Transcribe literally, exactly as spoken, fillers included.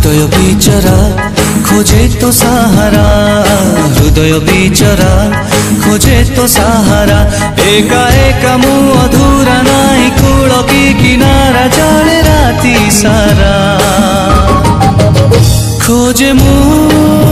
हृदय बिचरा खोजे तो सहारा, हृदय बिचरा खोजे तो सहारा। एका एका मु अधूरा नाई कूल की किनारा चले राती सारा खोजे मु